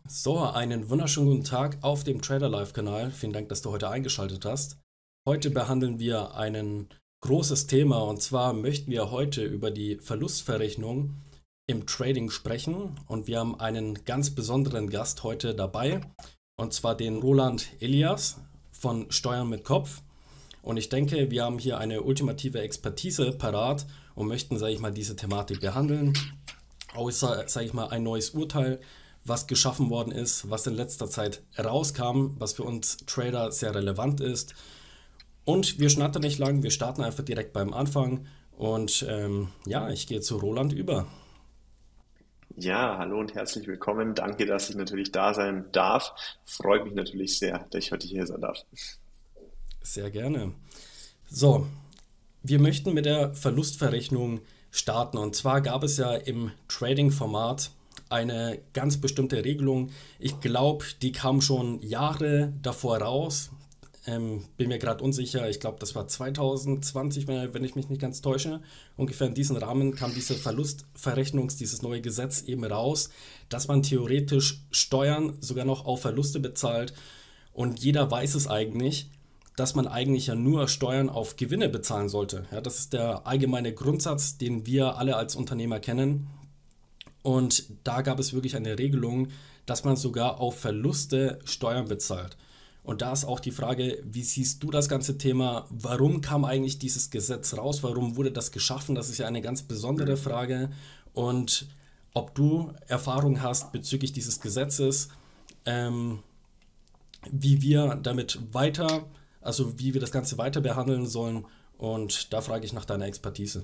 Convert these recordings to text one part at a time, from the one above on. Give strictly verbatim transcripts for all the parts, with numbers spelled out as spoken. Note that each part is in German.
So, einen wunderschönen guten Tag auf dem Trader Live Kanal. Vielen Dank, dass du heute eingeschaltet hast. Heute behandeln wir ein großes Thema, und zwar möchten wir heute über die Verlustverrechnung im Trading sprechen, und wir haben einen ganz besonderen Gast heute dabei, und zwar den Roland Elias von Steuern mit Kopf. Und ich denke, wir haben hier eine ultimative Expertise parat und möchten, sage ich mal, diese Thematik behandeln, außer, sage ich mal, ein neues Urteil, was geschaffen worden ist, was in letzter Zeit rauskam, was für uns Trader sehr relevant ist. Und wir schnattern nicht lang, wir starten einfach direkt beim Anfang. Und ähm, ja, ich gehe zu Roland über. Ja, hallo und herzlich willkommen. Danke, dass ich natürlich da sein darf. Freut mich natürlich sehr, dass ich heute hier sein darf. Sehr gerne. So, wir möchten mit der Verlustverrechnung starten. Und zwar gab es ja im Trading-Format eine ganz bestimmte Regelung. Ich glaube, die kam schon Jahre davor raus. Ähm, bin mir gerade unsicher. Ich glaube, das war zwanzig zwanzig, wenn, wenn ich mich nicht ganz täusche. Ungefähr in diesem Rahmen kam diese Verlustverrechnungs, dieses neue Gesetz eben raus, dass man theoretisch Steuern sogar noch auf Verluste bezahlt. Und jeder weiß es eigentlich, dass man eigentlich ja nur Steuern auf Gewinne bezahlen sollte. Ja, das ist der allgemeine Grundsatz, den wir alle als Unternehmer kennen. Und da gab es wirklich eine Regelung, dass man sogar auf Verluste Steuern bezahlt. Und da ist auch die Frage, wie siehst du das ganze Thema? Warum kam eigentlich dieses Gesetz raus? Warum wurde das geschaffen? Das ist ja eine ganz besondere Mhm. Frage. Und ob du Erfahrung hast bezüglich dieses Gesetzes, ähm, wie wir damit weiter, also wie wir das Ganze weiter behandeln sollen. Und da frage ich nach deiner Expertise.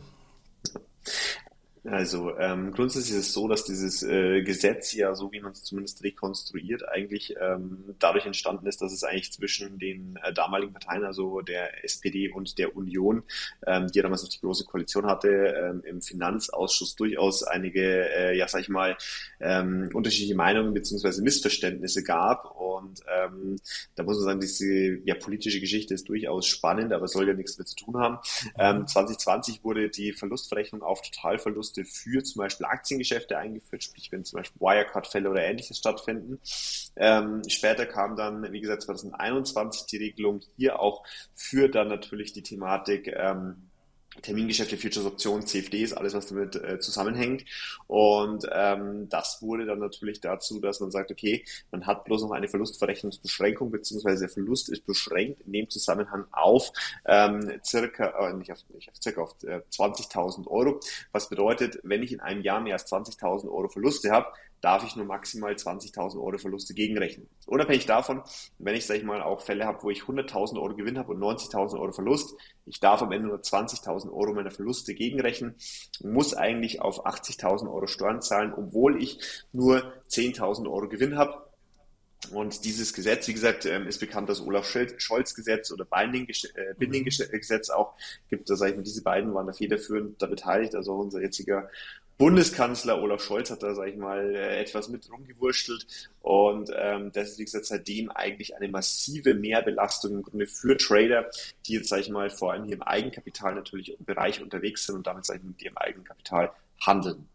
Also ähm, grundsätzlich ist es so, dass dieses äh, Gesetz ja, so wie man es zumindest rekonstruiert, eigentlich ähm, dadurch entstanden ist, dass es eigentlich zwischen den äh, damaligen Parteien, also der S P D und der Union, ähm, die ja damals noch die große Koalition hatte, ähm, im Finanzausschuss durchaus einige, äh, ja sag ich mal, ähm, unterschiedliche Meinungen beziehungsweise Missverständnisse gab. Und ähm, da muss man sagen, diese ja, politische Geschichte ist durchaus spannend, aber soll ja nichts damit zu tun haben. Ähm, Mhm. zwanzig zwanzig wurde die Verlustverrechnung auf Totalverluste für zum Beispiel Aktiengeschäfte eingeführt, sprich wenn zum Beispiel Wirecard-Fälle oder ähnliches stattfinden. Ähm, später kam dann, wie gesagt, zwanzig einundzwanzig die Regelung hier auch für dann natürlich die Thematik ähm, Termingeschäfte, Futures, Optionen, C F Ds, alles was damit äh, zusammenhängt. Und ähm, das wurde dann natürlich dazu, dass man sagt, okay, man hat bloß noch eine Verlustverrechnungsbeschränkung, beziehungsweise der Verlust ist beschränkt in dem Zusammenhang auf ähm, circa, äh, nicht auf, nicht auf circa auf äh, zwanzigtausend Euro. Was bedeutet, wenn ich in einem Jahr mehr als zwanzigtausend Euro Verluste habe, darf ich nur maximal zwanzigtausend Euro Verluste gegenrechnen. Unabhängig davon, wenn ich, sag ich mal, auch Fälle habe, wo ich hunderttausend Euro Gewinn habe und neunzigtausend Euro Verlust, ich darf am Ende nur zwanzigtausend Euro meiner Verluste gegenrechnen, muss eigentlich auf achtzigtausend Euro Steuern zahlen, obwohl ich nur zehntausend Euro Gewinn habe. Und dieses Gesetz, wie gesagt, ähm, ist bekannt als Olaf-Scholz-Gesetz oder Mhm. Binding-Gesetz auch. Gibt da, sag ich mal, diese beiden waren da federführend da beteiligt. Also unser jetziger Bundeskanzler Olaf Scholz hat da, sag ich mal, äh, etwas mit rumgewurschtelt. Und ähm, das ist, wie gesagt, seitdem eigentlich eine massive Mehrbelastung im Grunde für Trader, die jetzt, sag ich mal, vor allem hier im Eigenkapital natürlich im Bereich unterwegs sind und damit, sag ich mal, mit ihrem Eigenkapital handeln.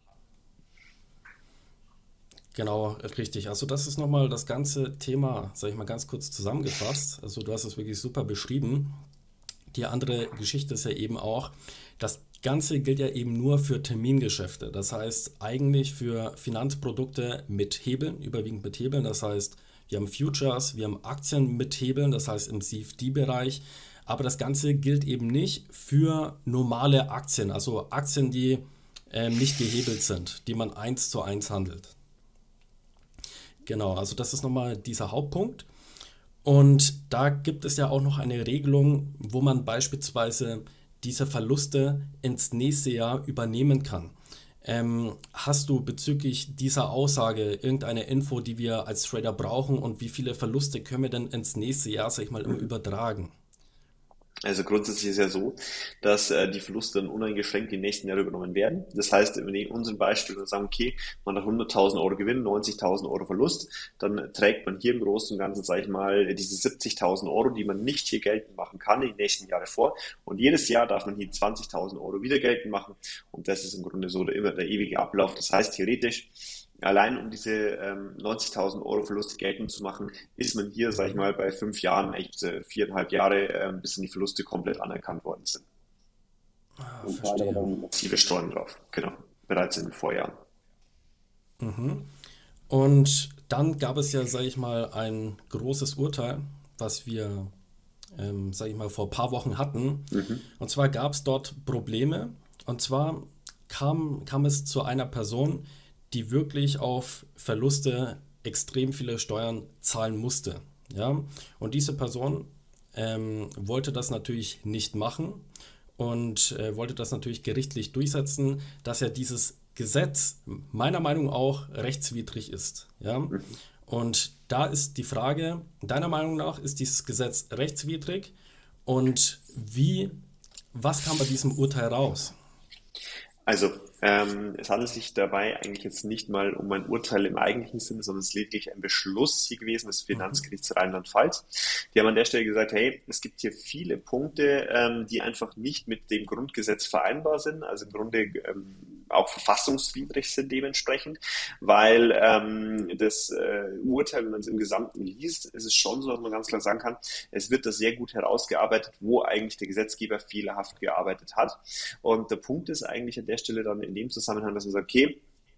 Genau, richtig. Also das ist nochmal das ganze Thema, sage ich mal ganz kurz zusammengefasst. Also du hast es wirklich super beschrieben. Die andere Geschichte ist ja eben auch, das Ganze gilt ja eben nur für Termingeschäfte. Das heißt eigentlich für Finanzprodukte mit Hebeln, überwiegend mit Hebeln. Das heißt, wir haben Futures, wir haben Aktien mit Hebeln, das heißt im C F D-Bereich. Aber das Ganze gilt eben nicht für normale Aktien, also Aktien, die ähm, nicht gehebelt sind, die man eins zu eins handelt. Genau, also das ist nochmal dieser Hauptpunkt. Und da gibt es ja auch noch eine Regelung, wo man beispielsweise diese Verluste ins nächste Jahr übernehmen kann. Ähm, hast du bezüglich dieser Aussage irgendeine Info, die wir als Trader brauchen, und wie viele Verluste können wir denn ins nächste Jahr, sag ich mal, immer Mhm. übertragen? Also grundsätzlich ist ja so, dass äh, die Verluste dann uneingeschränkt die nächsten Jahre übernommen werden. Das heißt, wenn wir in unserem Beispiel sagen, okay, man hat hunderttausend Euro Gewinn, neunzigtausend Euro Verlust, dann trägt man hier im Großen und Ganzen, sage ich mal, diese siebzigtausend Euro, die man nicht hier geltend machen kann, in die nächsten Jahre vor. Und jedes Jahr darf man hier zwanzigtausend Euro wieder geltend machen. Und das ist im Grunde so der, immer der ewige Ablauf. Das heißt, theoretisch allein um diese ähm, neunzigtausend Euro Verluste geltend zu machen, ist man hier, sage ich mal, bei fünf Jahren, echt äh, viereinhalb Jahre, äh, bis dann die Verluste komplett anerkannt worden sind. Ah, Und zahlt aber verstehe. dann massive Steuern drauf. Genau, bereits in den Vorjahren. Mhm. Und dann gab es ja, sage ich mal, ein großes Urteil, was wir, ähm, sage ich mal, vor ein paar Wochen hatten. Mhm. Und zwar gab es dort Probleme. Und zwar kam, kam es zu einer Person, die wirklich auf Verluste extrem viele Steuern zahlen musste. Ja? Und diese Person ähm, wollte das natürlich nicht machen und äh, wollte das natürlich gerichtlich durchsetzen, dass ja dieses Gesetz meiner Meinung nach auch rechtswidrig ist. Ja? Mhm. Und da ist die Frage, deiner Meinung nach, ist dieses Gesetz rechtswidrig und wie, was kam bei diesem Urteil raus? Also, ähm, es handelt sich dabei eigentlich jetzt nicht mal um ein Urteil im eigentlichen Sinne, sondern es ist lediglich ein Beschluss hier gewesen des Mhm. Finanzgerichts Rheinland-Pfalz. Die haben an der Stelle gesagt, hey, es gibt hier viele Punkte, ähm, die einfach nicht mit dem Grundgesetz vereinbar sind, also im Grunde ähm, auch verfassungswidrig sind dementsprechend, weil ähm, das äh, Urteil, wenn man es im Gesamten liest, ist es schon so, dass man ganz klar sagen kann, es wird da sehr gut herausgearbeitet, wo eigentlich der Gesetzgeber fehlerhaft gearbeitet hat. Und der Punkt ist eigentlich an der Stelle dann in dem Zusammenhang, dass man sagt, okay,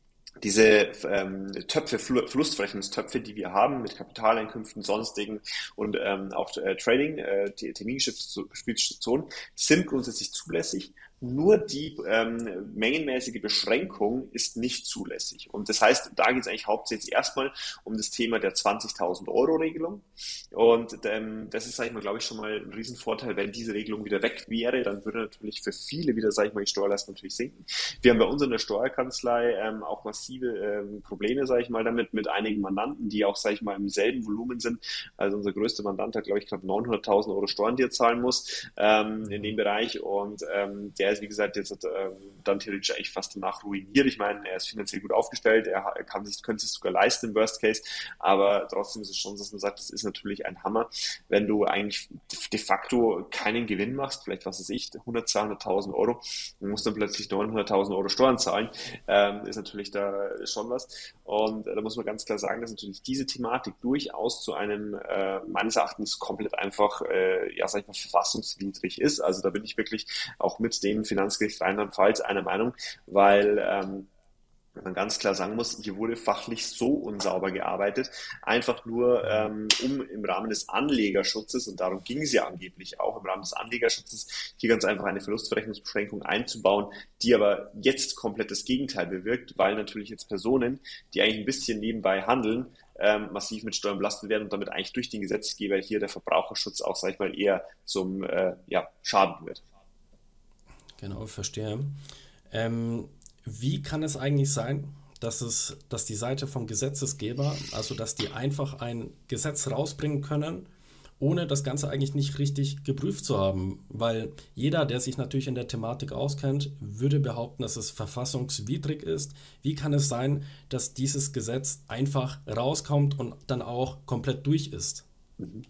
diese ähm, Töpfe, Fl- Verlustverrechnungstöpfe, die wir haben mit Kapitaleinkünften, sonstigen und ähm, auch äh, Trading, äh, T- Termingeschäftspositionen, sind grundsätzlich zulässig. Nur die ähm, mengenmäßige Beschränkung ist nicht zulässig. Und das heißt, da geht es eigentlich hauptsächlich erstmal um das Thema der zwanzigtausend Euro Regelung. Und ähm, das ist, sage ich mal, glaube ich, schon mal ein Riesenvorteil, wenn diese Regelung wieder weg wäre, dann würde natürlich für viele wieder, sage ich mal, die Steuerlast natürlich sinken. Wir haben bei uns in der Steuerkanzlei ähm, auch massive ähm, Probleme, sage ich mal, damit mit einigen Mandanten, die auch, sage ich mal, im selben Volumen sind. Also unser größter Mandant hat, glaube ich, knapp neunhunderttausend Euro Steuern, die er zahlen muss ähm, in dem Bereich. Und ähm, der ist, wie gesagt, jetzt hat, ähm, dann theoretisch eigentlich fast danach ruiniert. Ich meine, er ist finanziell gut aufgestellt, er kann sich, könnte sich sogar leisten im Worst Case, aber trotzdem ist es schon so, dass man sagt, das ist natürlich ein Hammer, wenn du eigentlich de facto keinen Gewinn machst, vielleicht was weiß ich, hundert, zweihunderttausend Euro, und musst dann plötzlich neunhunderttausend Euro Steuern zahlen, ähm, ist natürlich da schon was. Und äh, da muss man ganz klar sagen, dass natürlich diese Thematik durchaus zu einem äh, meines Erachtens komplett einfach, äh, ja, sag ich mal, verfassungswidrig ist. Also da bin ich wirklich auch mit dem Finanzgericht Rheinland-Pfalz einer Meinung, weil ähm, man ganz klar sagen muss, hier wurde fachlich so unsauber gearbeitet, einfach nur Mhm. ähm, um im Rahmen des Anlegerschutzes, und darum ging es ja angeblich auch, im Rahmen des Anlegerschutzes hier ganz einfach eine Verlustverrechnungsbeschränkung einzubauen, die aber jetzt komplett das Gegenteil bewirkt, weil natürlich jetzt Personen, die eigentlich ein bisschen nebenbei handeln, ähm, massiv mit Steuern belastet werden und damit eigentlich durch den Gesetzgeber hier der Verbraucherschutz auch, sag ich mal, eher zum äh, ja, Schaden wird. Genau, verstehe. Ähm, wie kann es eigentlich sein, dass es, dass die Seite vom Gesetzesgeber, also dass die einfach ein Gesetz rausbringen können, ohne das Ganze eigentlich nicht richtig geprüft zu haben? Weil jeder, der sich natürlich in der Thematik auskennt, würde behaupten, dass es verfassungswidrig ist. Wie kann es sein, dass dieses Gesetz einfach rauskommt und dann auch komplett durch ist? Mhm.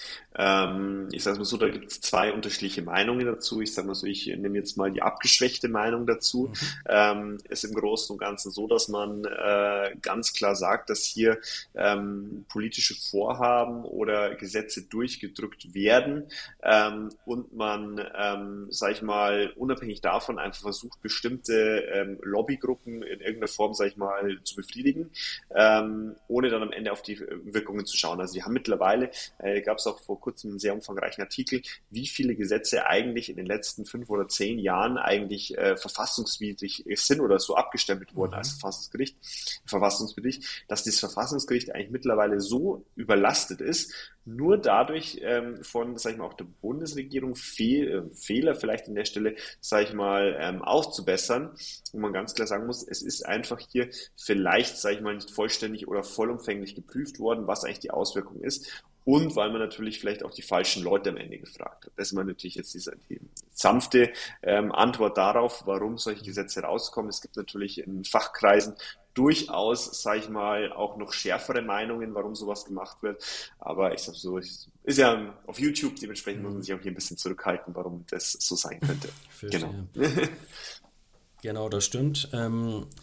Ähm, ich sage mal so, da gibt es zwei unterschiedliche Meinungen dazu. Ich sage mal so, ich nehme jetzt mal die abgeschwächte Meinung dazu. Mhm. Ähm, ist im Großen und Ganzen so, dass man äh, ganz klar sagt, dass hier ähm, politische Vorhaben oder Gesetze durchgedrückt werden ähm, und man, ähm, sage ich mal, unabhängig davon einfach versucht, bestimmte ähm, Lobbygruppen in irgendeiner Form, sage ich mal, zu befriedigen, ähm, ohne dann am Ende auf die Wirkungen zu schauen. Also wir haben mittlerweile, äh, gab es auch vor kurzem einen sehr umfangreichen Artikel, wie viele Gesetze eigentlich in den letzten fünf oder zehn Jahren eigentlich äh, verfassungswidrig sind oder so abgestempelt wurden als Mhm. Verfassungsgericht, verfassungswidrig, dass das Verfassungsgericht eigentlich mittlerweile so überlastet ist, nur dadurch ähm, von, sag ich mal, auch der Bundesregierung Fehl, äh, Fehler vielleicht an der Stelle, sage ich mal, ähm, auszubessern, wo man ganz klar sagen muss, es ist einfach hier vielleicht, sage ich mal, nicht vollständig oder vollumfänglich geprüft worden, was eigentlich die Auswirkung ist. Und weil man natürlich vielleicht auch die falschen Leute am Ende gefragt hat. Das ist man natürlich jetzt diese die sanfte ähm, Antwort darauf, warum solche Gesetze rauskommen. Es gibt natürlich in Fachkreisen durchaus, sage ich mal, auch noch schärfere Meinungen, warum sowas gemacht wird. Aber ich sag so, ist ja auf YouTube, dementsprechend muss man Mhm. sich auch hier ein bisschen zurückhalten, warum das so sein könnte. Genau. Verstehe. Genau, das stimmt. Ähm,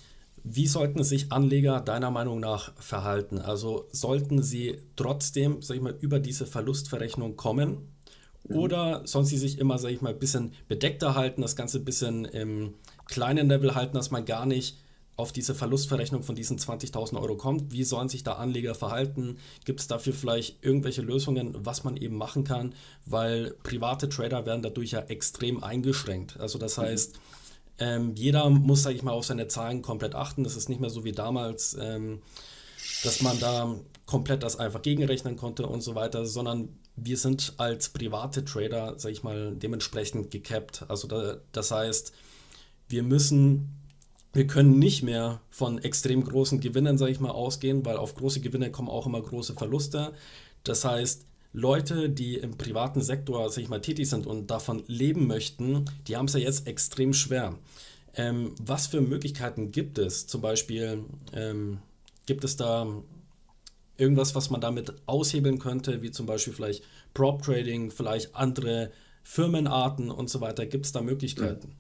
Wie sollten sich Anleger deiner Meinung nach verhalten? Also sollten sie trotzdem, sag ich mal, über diese Verlustverrechnung kommen? Mhm. Oder sollen sie sich immer, sag ich mal, ein bisschen bedeckter halten, das Ganze ein bisschen im kleinen Level halten, dass man gar nicht auf diese Verlustverrechnung von diesen zwanzigtausend Euro kommt? Wie sollen sich da Anleger verhalten? Gibt es dafür vielleicht irgendwelche Lösungen, was man eben machen kann? Weil private Trader werden dadurch ja extrem eingeschränkt. Also das Mhm. heißt, ähm, jeder muss, sage ich mal, auf seine Zahlen komplett achten. Das ist nicht mehr so wie damals, ähm, dass man da komplett das einfach gegenrechnen konnte und so weiter, sondern wir sind als private Trader, sage ich mal, dementsprechend gecapped. Also da, das heißt, wir müssen, wir können nicht mehr von extrem großen Gewinnen, sage ich mal, ausgehen, weil auf große Gewinne kommen auch immer große Verluste. Das heißt, Leute, die im privaten Sektor, sag ich mal, tätig sind und davon leben möchten, die haben es ja jetzt extrem schwer. Ähm, was für Möglichkeiten gibt es? Zum Beispiel, ähm, gibt es da irgendwas, was man damit aushebeln könnte, wie zum Beispiel vielleicht Prop Trading, vielleicht andere Firmenarten und so weiter? Gibt es da Mhm. Möglichkeiten?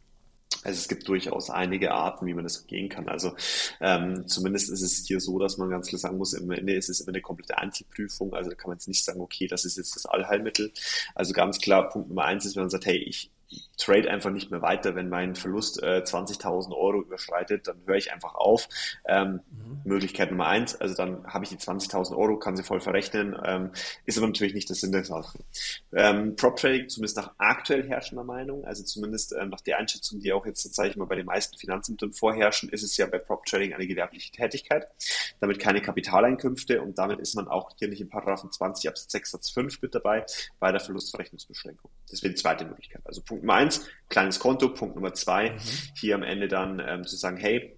Also es gibt durchaus einige Arten, wie man das gehen kann. Also ähm, zumindest ist es hier so, dass man ganz klar sagen muss, am Ende ist es immer eine komplette Einzelprüfung. Also da kann man jetzt nicht sagen, okay, das ist jetzt das Allheilmittel. Also ganz klar, Punkt Nummer eins ist, wenn man sagt, hey, ich trade einfach nicht mehr weiter, wenn mein Verlust äh, zwanzigtausend Euro überschreitet, dann höre ich einfach auf. Ähm, Mhm. Möglichkeit Nummer eins, also dann habe ich die zwanzigtausend Euro, kann sie voll verrechnen, ähm, ist aber natürlich nicht der Sinn der Sache. Ähm, Prop Trading, zumindest nach aktuell herrschender Meinung, also zumindest ähm, nach der Einschätzung, die auch jetzt, sage ich mal, bei den meisten Finanzämtern vorherrschen, ist es ja bei Prop Trading eine gewerbliche Tätigkeit, damit keine Kapitaleinkünfte und damit ist man auch hier nicht in Paragraphen zwanzig Absatz sechs Satz fünf mit dabei bei der Verlustverrechnungsbeschränkung. Das wäre die zweite Möglichkeit. Also Punkt Nummer eins, kleines Konto. Punkt Nummer zwei, Mhm. hier am Ende dann ähm, zu sagen, hey,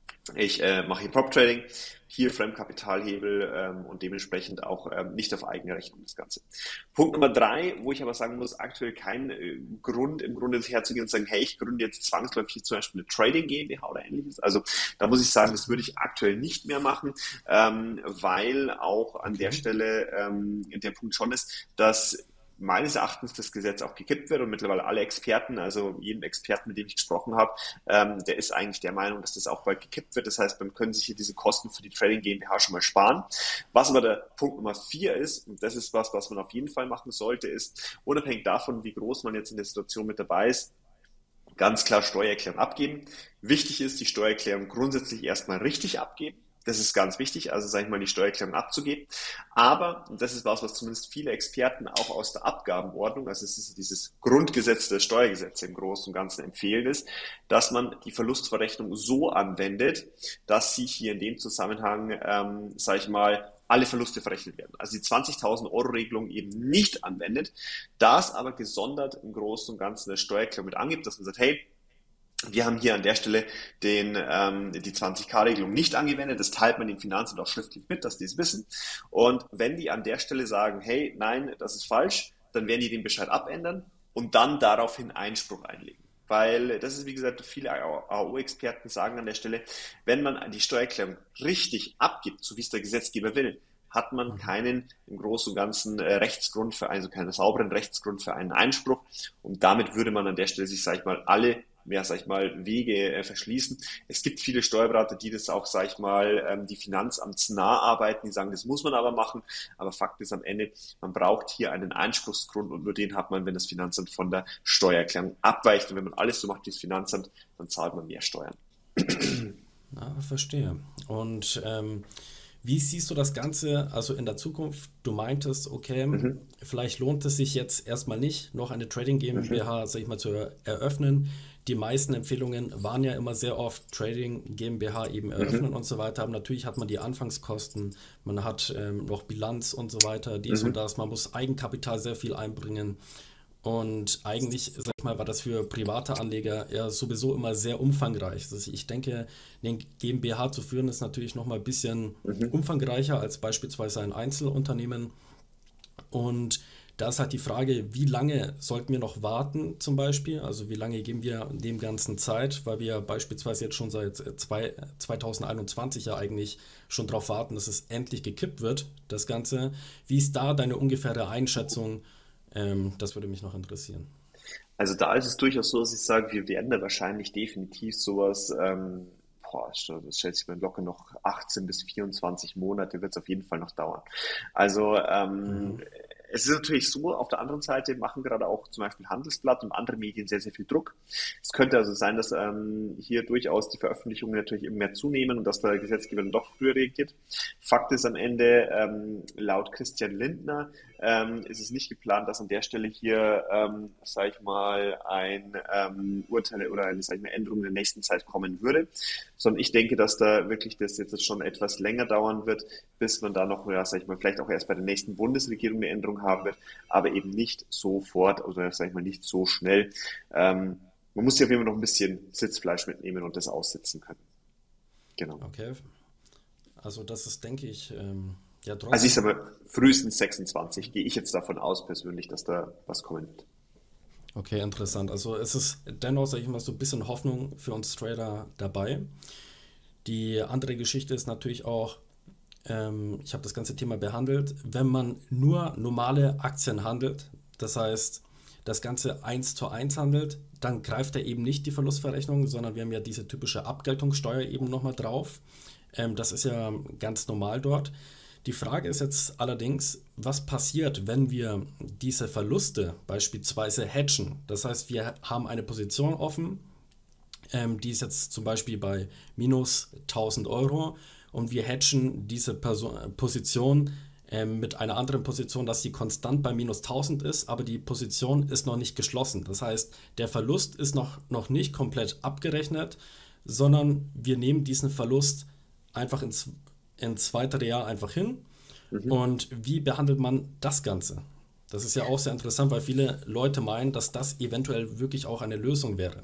ich äh, mache hier Prop Trading, hier Fremdkapitalhebel ähm, und dementsprechend auch ähm, nicht auf eigene Rechnung das Ganze. Punkt Nummer drei, wo ich aber sagen muss, aktuell kein äh, Grund im Grunde herzugehen und sagen, hey, ich gründe jetzt zwangsläufig zum Beispiel eine Trading GmbH oder ähnliches. Also da muss ich sagen, das würde ich aktuell nicht mehr machen, ähm, weil auch an der Okay. Stelle ähm, der Punkt schon ist, dass meines Erachtens das Gesetz auch gekippt wird und mittlerweile alle Experten, also jeden Experten, mit dem ich gesprochen habe, ähm, der ist eigentlich der Meinung, dass das auch bald gekippt wird. Das heißt, man können sich hier diese Kosten für die Trading GmbH schon mal sparen. Was aber der Punkt Nummer vier ist, und das ist was, was man auf jeden Fall machen sollte, ist, unabhängig davon, wie groß man jetzt in der Situation mit dabei ist, ganz klar Steuererklärung abgeben. Wichtig ist, die Steuererklärung grundsätzlich erstmal richtig abgeben. Das ist ganz wichtig, also sage ich mal, die Steuererklärung abzugeben. Aber, und das ist was, was zumindest viele Experten auch aus der Abgabenordnung, also es ist dieses Grundgesetz der Steuergesetze im Großen und Ganzen empfehlen ist, dass man die Verlustverrechnung so anwendet, dass sie hier in dem Zusammenhang, ähm, sage ich mal, alle Verluste verrechnet werden. Also die zwanzigtausend Euro Regelung eben nicht anwendet, das aber gesondert im Großen und Ganzen der Steuererklärung mit angibt, dass man sagt, hey, wir haben hier an der Stelle den, ähm, die zwanzig K-Regelung nicht angewendet. Das teilt man dem Finanzamt auch schriftlich mit, dass die es wissen. Und wenn die an der Stelle sagen, hey, nein, das ist falsch, dann werden die den Bescheid abändern und dann daraufhin Einspruch einlegen. Weil das ist, wie gesagt, viele A O-Experten sagen an der Stelle, wenn man die Steuererklärung richtig abgibt, so wie es der Gesetzgeber will, hat man Mhm. keinen im Großen und Ganzen äh, Rechtsgrund für, also keinen sauberen Rechtsgrund für einen Einspruch. Und damit würde man an der Stelle sich, sag ich mal, alle ja, sag ich mal, Wege äh, verschließen. Es gibt viele Steuerberater, die das auch, sag ich mal, ähm, die finanzamtsnah arbeiten, die sagen, das muss man aber machen. Aber Fakt ist am Ende, man braucht hier einen Einspruchsgrund und nur den hat man, wenn das Finanzamt von der Steuererklärung abweicht. Und wenn man alles so macht wie das Finanzamt, dann zahlt man mehr Steuern. Ah, verstehe. Und ähm, wie siehst du das Ganze also in der Zukunft? Du meintest, okay, Mhm, vielleicht lohnt es sich jetzt erstmal nicht, noch eine Trading mhm, GmbH, sag ich mal, zu eröffnen. Die meisten Empfehlungen waren ja immer sehr oft Trading GmbH eben eröffnen mhm, und so weiter. Aber natürlich hat man die Anfangskosten, man hat ähm, noch Bilanz und so weiter, dies und mhm, das. Man muss Eigenkapital sehr viel einbringen. Und eigentlich, sag ich mal, war das für private Anleger ja sowieso immer sehr umfangreich. Also ich denke, eine GmbH zu führen ist natürlich noch mal ein bisschen mhm. umfangreicher als beispielsweise ein Einzelunternehmen. Und da ist halt die Frage, wie lange sollten wir noch warten zum Beispiel? Also wie lange geben wir dem Ganzen Zeit? Weil wir beispielsweise jetzt schon seit zwei, zwanzig einundzwanzig ja eigentlich schon darauf warten, dass es endlich gekippt wird, das Ganze. Wie ist da deine ungefähre Einschätzung? Ähm, das würde mich noch interessieren. Also da ist es durchaus so, dass ich sage, wir werden da wahrscheinlich definitiv sowas ähm, boah, das schätze ich mir locker noch achtzehn bis vierundzwanzig Monate wird es auf jeden Fall noch dauern. Also ähm, Mhm. es ist natürlich so, auf der anderen Seite machen gerade auch zum Beispiel Handelsblatt und andere Medien sehr, sehr viel Druck. Es könnte also sein, dass ähm, hier durchaus die Veröffentlichungen natürlich immer mehr zunehmen und dass der Gesetzgeber dann doch früher reagiert. Fakt ist am Ende, ähm, laut Christian Lindner ähm, ist es nicht geplant, dass an der Stelle hier, ähm, sag ich mal, ein ähm, Urteil oder eine, sag ich mal, Änderung in der nächsten Zeit kommen würde, sondern ich denke, dass da wirklich das jetzt schon etwas länger dauern wird, bis man da noch, ja, sag ich mal, vielleicht auch erst bei der nächsten Bundesregierung eine Änderung haben wird, aber eben nicht sofort oder, sag ich mal, nicht so schnell. Ähm, man muss ja auf jeden Fall noch ein bisschen Sitzfleisch mitnehmen und das aussitzen können. Genau. Okay. Also das ist, denke ich, ähm, ja Also ich trotzdem. sage mal, frühestens sechsundzwanzig gehe ich jetzt davon aus persönlich, dass da was kommen wird. Okay, interessant. Also es ist dennoch, sage ich mal, so ein bisschen Hoffnung für uns Trader dabei. Die andere Geschichte ist natürlich auch, ähm, ich habe das ganze Thema behandelt, wenn man nur normale Aktien handelt, das heißt, das Ganze eins zu eins handelt, dann greift er eben nicht die Verlustverrechnung, sondern wir haben ja diese typische Abgeltungssteuer eben nochmal drauf. Ähm, das ist ja ganz normal dort. Die Frage ist jetzt allerdings, was passiert, wenn wir diese Verluste beispielsweise hedgen? Das heißt, wir haben eine Position offen, ähm, die ist jetzt zum Beispiel bei minus tausend Euro und wir hedgen diese Person, Position ähm, mit einer anderen Position, dass sie konstant bei minus tausend ist, aber die Position ist noch nicht geschlossen. Das heißt, der Verlust ist noch, noch nicht komplett abgerechnet, sondern wir nehmen diesen Verlust einfach ins, ins weitere Jahr einfach hin. Mhm. Und wie behandelt man das Ganze? Das ist ja auch sehr interessant, weil viele Leute meinen, dass das eventuell wirklich auch eine Lösung wäre.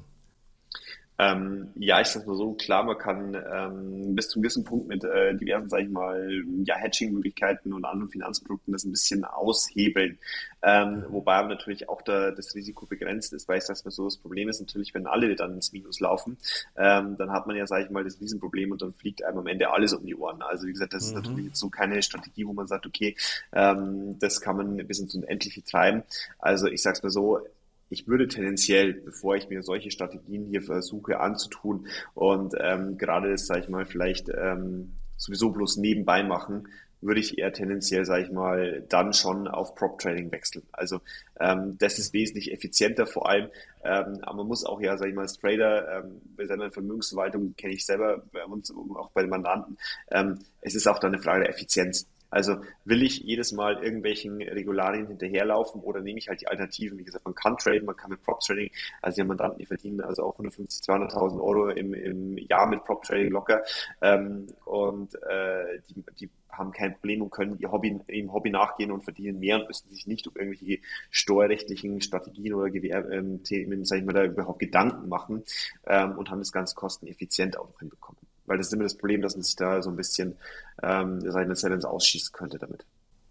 Ähm, ja, ich sag's mal so, klar, man kann ähm, bis zu einem gewissen Punkt mit äh, diversen, sag ich mal, ja, Hedging-Möglichkeiten und anderen Finanzprodukten das ein bisschen aushebeln. Ähm, wobei aber natürlich auch da das Risiko begrenzt ist, weil ich sag's mal so, das Problem ist natürlich, wenn alle dann ins Minus laufen, ähm, dann hat man ja, sag ich mal, das Riesenproblem und dann fliegt einem am Ende alles um die Ohren. Also wie gesagt, das ist natürlich Mhm. jetzt so keine Strategie, wo man sagt, okay, ähm, das kann man bis ins Unendliche treiben. Also ich sag's mal so, ich würde tendenziell, bevor ich mir solche Strategien hier versuche anzutun und ähm, gerade das, sage ich mal, vielleicht ähm, sowieso bloß nebenbei machen, würde ich eher tendenziell, sage ich mal, dann schon auf Prop Trading wechseln. Also ähm, das ist wesentlich effizienter vor allem, ähm, aber man muss auch ja, sage ich mal, als Trader, ähm, bei seiner Vermögensverwaltung kenne ich selber bei uns, auch bei den Mandanten, ähm, es ist auch dann eine Frage der Effizienz. Also will ich jedes Mal irgendwelchen Regularien hinterherlaufen oder nehme ich halt die Alternativen? Wie gesagt, man kann traden, man kann mit Prop Trading, also die Mandanten, die verdienen also auch hundertfünfzig, zweihunderttausend Euro im, im Jahr mit Prop Trading locker ähm, und äh, die, die haben kein Problem und können ihr Hobby, im Hobby nachgehen und verdienen mehr und müssen sich nicht um irgendwelche steuerrechtlichen Strategien oder Gewehr, ähm, Themen, sag ich mal, da überhaupt Gedanken machen ähm, und haben das Ganze kosteneffizient auch noch hinbekommen. Weil das ist immer das Problem, dass man sich da so ein bisschen ähm, seine Challenge ausschießen könnte damit.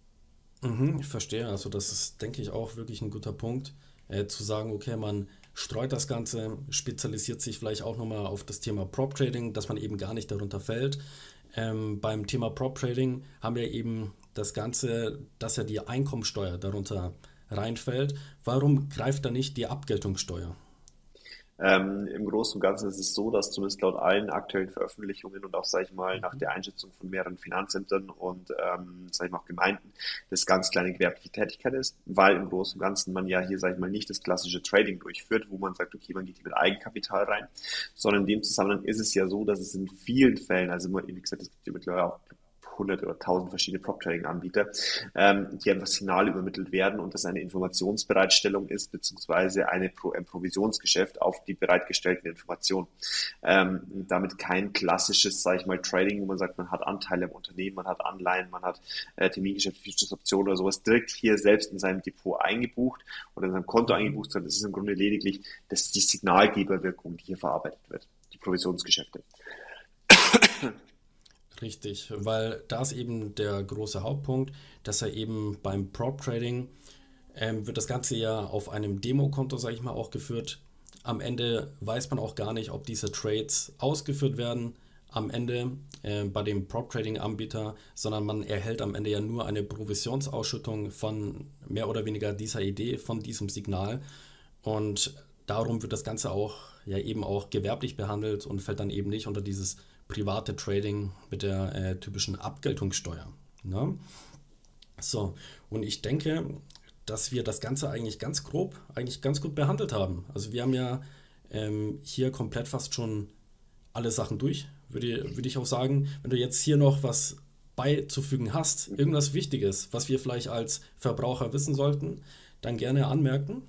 Mhm, ich verstehe. Also das ist, denke ich, auch wirklich ein guter Punkt, äh, zu sagen, okay, man streut das Ganze, spezialisiert sich vielleicht auch nochmal auf das Thema Prop Trading, dass man eben gar nicht darunter fällt. Ähm, beim Thema Prop Trading haben wir eben das Ganze, dass ja die Einkommensteuer darunter reinfällt. Warum greift da nicht die Abgeltungssteuer? Ähm, Im Großen und Ganzen ist es so, dass zumindest laut allen aktuellen Veröffentlichungen und auch, sage ich mal, nach Mhm. der Einschätzung von mehreren Finanzämtern und, ähm, sage ich mal, auch Gemeinden, das ganz kleine gewerbliche Tätigkeit ist, weil im Großen und Ganzen man ja hier, sage ich mal, nicht das klassische Trading durchführt, wo man sagt, okay, man geht hier mit Eigenkapital rein, sondern in dem Zusammenhang ist es ja so, dass es in vielen Fällen, also wie gesagt, es gibt ja mittlerweile auch hundert oder tausend verschiedene Prop-Trading-Anbieter, ähm, die einfach Signale übermittelt werden und das eine Informationsbereitstellung ist, beziehungsweise eine Pro ein Provisionsgeschäft auf die bereitgestellten Informationen. Ähm, damit kein klassisches, sage ich mal, Trading, wo man sagt, man hat Anteile im Unternehmen, man hat Anleihen, man hat äh, Termingeschäft, Futures-Optionen oder sowas direkt hier selbst in seinem Depot eingebucht oder in seinem Konto Mhm. eingebucht, sondern es ist im Grunde lediglich das ist die Signalgeberwirkung, die hier verarbeitet wird, die Provisionsgeschäfte. Richtig, weil da ist eben der große Hauptpunkt, dass er eben beim Prop Trading ähm, wird das Ganze ja auf einem Demokonto, sage ich mal, auch geführt. Am Ende weiß man auch gar nicht, ob diese Trades ausgeführt werden. Am Ende äh, bei dem Prop Trading Anbieter, sondern man erhält am Ende ja nur eine Provisionsausschüttung von mehr oder weniger dieser Idee, von diesem Signal. Und darum wird das Ganze auch ja eben auch gewerblich behandelt und fällt dann eben nicht unter dieses private Trading mit der äh, typischen Abgeltungssteuer. Ne? So, und ich denke, dass wir das Ganze eigentlich ganz grob, eigentlich ganz gut behandelt haben. Also wir haben ja ähm, hier komplett fast schon alle Sachen durch, würde, würde ich auch sagen. Wenn du jetzt hier noch was beizufügen hast, irgendwas Wichtiges, was wir vielleicht als Verbraucher wissen sollten, dann gerne anmerken.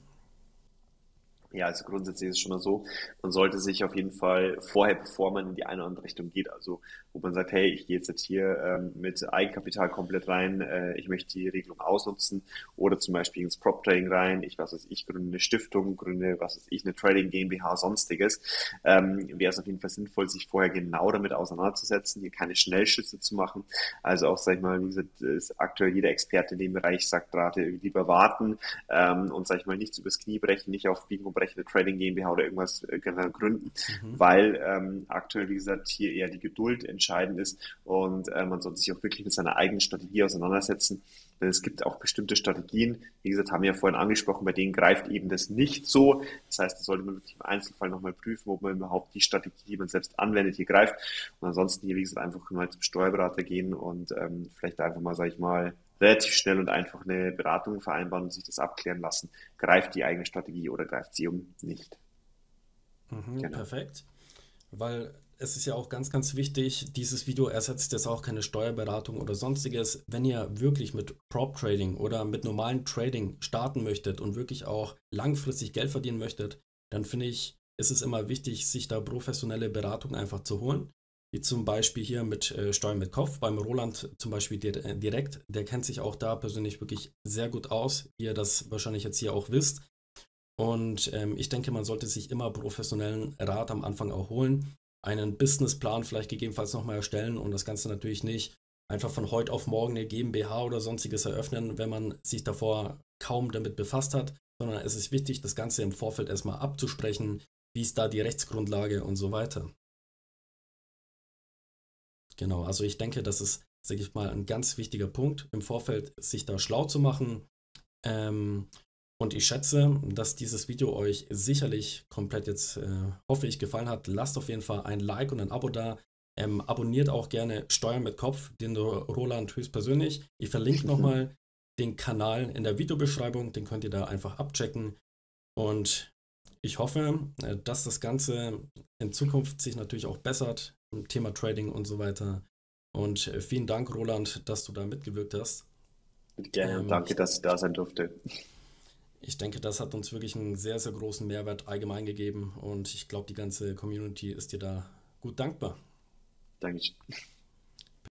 Ja, also grundsätzlich ist es schon mal so, man sollte sich auf jeden Fall vorher, bevor man in die eine oder andere Richtung geht, also wo man sagt, hey, ich gehe jetzt, jetzt hier ähm, mit Eigenkapital komplett rein, äh, ich möchte die Regelung ausnutzen oder zum Beispiel ins Prop Trading rein, ich was weiß ich, gründe eine Stiftung, gründe was weiß ich, eine Trading GmbH, sonstiges, ähm, wäre es auf jeden Fall sinnvoll, sich vorher genau damit auseinanderzusetzen, hier keine Schnellschüsse zu machen, also auch, sag ich mal, wie gesagt, ist aktuell jeder Experte in dem Bereich sagt, rate lieber warten ähm, und, sag ich mal, nichts übers Knie brechen, nicht auf Biegen und Brechen eine Trading GmbH oder irgendwas äh, gründen, Mhm. weil ähm, aktuell, wie gesagt, hier eher die Geduld entscheidend ist und äh, man sollte sich auch wirklich mit seiner eigenen Strategie auseinandersetzen. Denn es gibt auch bestimmte Strategien, wie gesagt, haben wir ja vorhin angesprochen, bei denen greift eben das nicht so. Das heißt, da sollte man wirklich im Einzelfall nochmal prüfen, ob man überhaupt die Strategie, die man selbst anwendet, hier greift. Und ansonsten hier, wie gesagt, einfach mal zum Steuerberater gehen und ähm, vielleicht einfach mal, sage ich mal, relativ schnell und einfach eine Beratung vereinbaren und sich das abklären lassen. Greift die eigene Strategie oder greift sie um nicht? Mhm, Genau. perfekt. Weil es ist ja auch ganz, ganz wichtig, dieses Video ersetzt jetzt auch keine Steuerberatung oder sonstiges. Wenn ihr wirklich mit Prop Trading oder mit normalen Trading starten möchtet und wirklich auch langfristig Geld verdienen möchtet, dann finde ich, ist es immer wichtig, sich da professionelle Beratung einfach zu holen. Wie zum Beispiel hier mit äh, Steuern mit Kopf, beim Roland zum Beispiel dir- äh, direkt. Der kennt sich auch da persönlich wirklich sehr gut aus, wie ihr das wahrscheinlich jetzt hier auch wisst. Und ähm, ich denke, man sollte sich immer professionellen Rat am Anfang auch holen, einen Businessplan vielleicht gegebenenfalls nochmal erstellen und das Ganze natürlich nicht einfach von heute auf morgen eine GmbH oder sonstiges eröffnen, wenn man sich davor kaum damit befasst hat, sondern es ist wichtig, das Ganze im Vorfeld erstmal abzusprechen, wie ist da die Rechtsgrundlage und so weiter. Genau, also ich denke, das ist, sage ich mal, ein ganz wichtiger Punkt, im Vorfeld sich da schlau zu machen. Ähm, und ich schätze, dass dieses Video euch sicherlich komplett jetzt, äh, hoffe ich, gefallen hat. Lasst auf jeden Fall ein Like und ein Abo da. Ähm, abonniert auch gerne Steuern mit Kopf, den Roland höchstpersönlich. Ich verlinke nochmal den Kanal in der Videobeschreibung, den könnt ihr da einfach abchecken. Und ich hoffe, äh, dass das Ganze in Zukunft sich natürlich auch bessert im Thema Trading und so weiter. Und äh, vielen Dank, Roland, dass du da mitgewirkt hast. Gerne und Ähm, danke, ich dass ich da sein durfte. Ich denke, das hat uns wirklich einen sehr, sehr großen Mehrwert allgemein gegeben und ich glaube, die ganze Community ist dir da gut dankbar. Danke.